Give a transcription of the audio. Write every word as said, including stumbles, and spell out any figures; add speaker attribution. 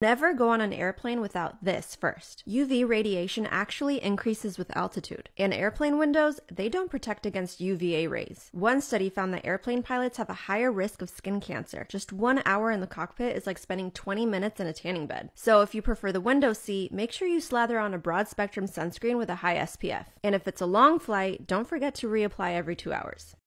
Speaker 1: Never go on an airplane without this first. U V radiation actually increases with altitude, and airplane windows, they don't protect against U V A rays. One study found that airplane pilots have a higher risk of skin cancer. Just one hour in the cockpit is like spending twenty minutes in a tanning bed. So if you prefer the window seat, make sure you slather on a broad spectrum sunscreen with a high S P F. And if it's a long flight, don't forget to reapply every two hours.